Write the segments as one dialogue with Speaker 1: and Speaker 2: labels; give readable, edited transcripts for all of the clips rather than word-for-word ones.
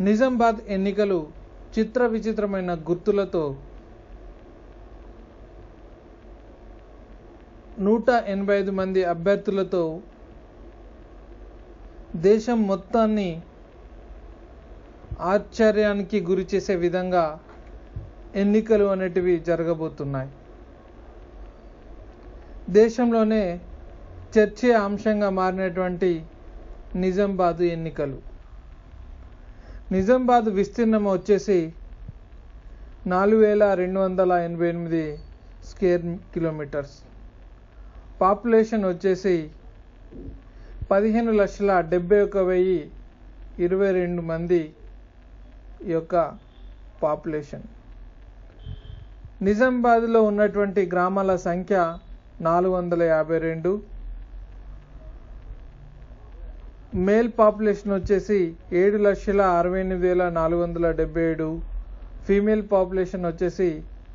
Speaker 1: నిజామాబాద్ ఎన్నికలు చిత్ర విచిత్రమైన గుర్తులతో 185 మంది అభ్యర్థులతో దేశం మొత్తాన్ని ఆశ్చర్యానికి గురి చేసే విధంగా ఎన్నికలు అనేటివి జరగబోతున్నాయి. దేశంలోనే చర్చే అంశంగా మారినటువంటి నిజామాబాద్ ఎన్నికలు. నిజామాబాద్ విస్తీర్ణం వచ్చేసి 4288 స్క్వేర్ కిలోమీటర్స్. పాపులేషన్ వచ్చేసి 15,71,022 మంది యొక్క పాపులేషన్. నిజామాబాద్లో ఉన్నటువంటి గ్రామాల సంఖ్య 452. మేల్ పాపులేషన్ వచ్చేసి 7,68,477. ఫీమేల్ పాపులేషన్ వచ్చేసి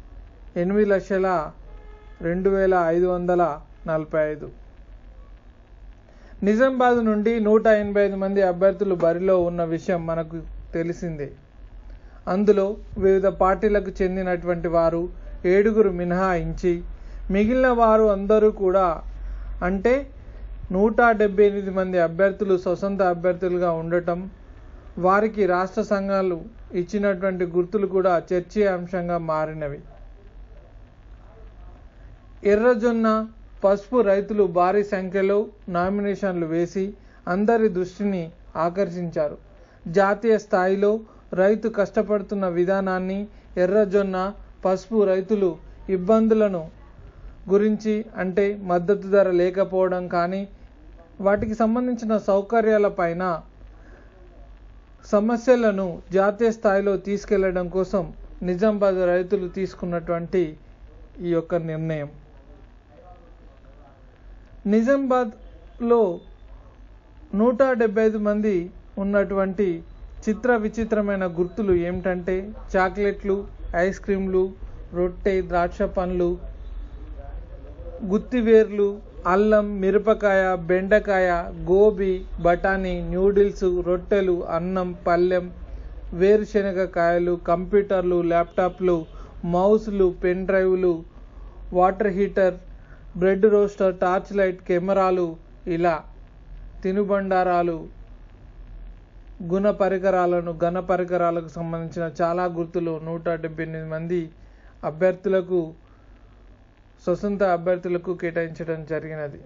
Speaker 1: 8,02,545. నిజామాబాద్ నుండి 185 మంది అభ్యర్థులు బరిలో ఉన్న విషయం మనకు తెలిసిందే. అందులో వివిధ పార్టీలకు చెందినటువంటి వారు 7 మినహాయించి మిగిలిన వారు అందరూ కూడా, అంటే 178 మంది అభ్యర్థులు స్వతంత్ర అభ్యర్థులుగా ఉండటం, వారికి రాష్ట్ర సంఘాలు ఇచ్చినటువంటి గుర్తులు కూడా చర్చీయాంశంగా మారినవి. ఎర్రజొన్న, పసుపు రైతులు భారీ సంఖ్యలో నామినేషన్లు వేసి అందరి దృష్టిని ఆకర్షించారు. జాతీయ స్థాయిలో రైతు కష్టపడుతున్న విధానాన్ని, ఎర్రజొన్న, పసుపు రైతులు ఇబ్బందులను గురించి, అంటే మద్దతు ధర లేకపోవడం కానీ వాటికి సంబంధించిన సౌకర్యాలపైన సమస్యలను జాతీయ స్థాయిలో తీసుకెళ్లడం కోసం నిజామాబాద్ రైతులు తీసుకున్నటువంటి ఈ యొక్క నిర్ణయం. నిజామాబాద్లో 175 మంది ఉన్నటువంటి చిత్ర విచిత్రమైన గుర్తులు ఏమిటంటే చాక్లెట్లు, ఐస్ క్రీంలు, రొట్టె, ద్రాక్ష పండ్లు, గుత్తివేర్లు, అల్లం, మిరపకాయ, బెండకాయ, గోబీ, బఠానీ, న్యూడిల్స్, రొట్టెలు, అన్నం, పళ్ళెం, వేరుశనగ కాయలు, కంప్యూటర్లు, ల్యాప్టాప్లు, మౌస్లు, పెన్ డ్రైవ్లు, water heater, bread roaster, torch light, కెమెరాలు, ఇలా తినుబండారాలు, ఘన పరికరాలకు సంబంధించిన చాలా గుర్తులు 178 మంది అభ్యర్థులకు, స్వతంత్ర అభ్యర్థులకు కేటాయించడం జరిగినది.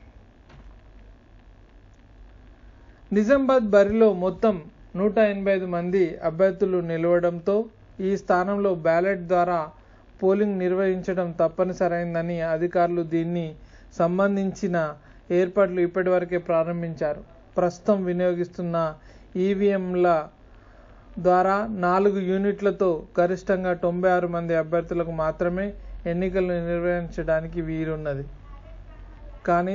Speaker 1: నిజామాబాద్ బరిలో మొత్తం 185 మంది అభ్యర్థులు నిలవడంతో ఈ స్థానంలో బ్యాలెట్ ద్వారా పోలింగ్ నిర్వహించడం తప్పనిసరైందని అధికారులు దీన్ని సంబంధించిన ఏర్పాట్లు ఇప్పటివరకే ప్రారంభించారు. ప్రస్తుతం వినియోగిస్తున్న ఈవీఎంల ద్వారా 4 యూనిట్లతో గరిష్టంగా 96 మంది అభ్యర్థులకు మాత్రమే ఎన్నికలు నిర్వహించడానికి వీలున్నది. కానీ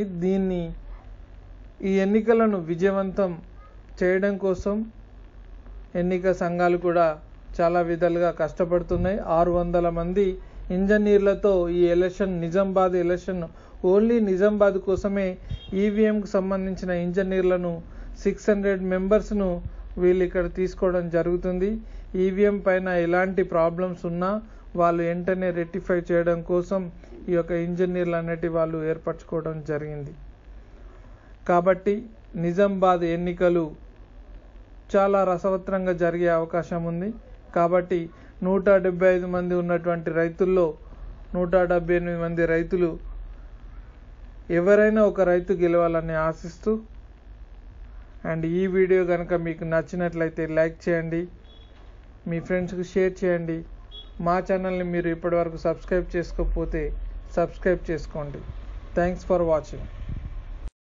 Speaker 1: ఈ ఎన్నికలను విజయవంతం చేయడం కోసం ఎన్నిక సంఘాలు కూడా చాలా విధాలుగా కష్టపడుతున్నాయి. 600 మంది ఇంజనీర్లతో ఈ నిజామాబాద్ ఎలక్షన్ ఓన్లీ నిజామాబాద్ కోసమే ఈవీఎంకు సంబంధించిన ఇంజనీర్లను 600 మెంబర్స్ను వీళ్ళు ఇక్కడ తీసుకోవడం జరుగుతుంది. ఈవీఎం పైన ఎలాంటి ప్రాబ్లమ్స్ ఉన్నా వాళ్ళు వెంటనే రెక్టిఫై చేయడం కోసం ఈ యొక్క ఇంజనీర్లు అనేటి వాళ్ళు ఏర్పరచుకోవడం జరిగింది. కాబట్టి నిజామాబాద్ ఎన్నికలు చాలా రసవత్రంగా జరిగే అవకాశం ఉంది. కాబట్టి 175 మంది ఉన్నటువంటి రైతుల్లో 178 మంది రైతులు, ఎవరైనా ఒక రైతు గెలవాలని ఆశిస్తూ, అండ్ ఈ వీడియో కనుక మీకు నచ్చినట్లయితే లైక్ చేయండి, మీ ఫ్రెండ్స్కి షేర్ చేయండి. మా ఛానల్ని మీరు ఇప్పటివరకు సబ్స్క్రైబ్ చేసుకోకపోతే సబ్స్క్రైబ్ చేసుకోండి. Thanks for watching.